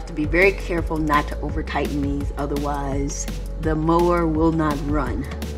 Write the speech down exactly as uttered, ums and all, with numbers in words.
to be very careful not to over tighten these, otherwise the mower will not run.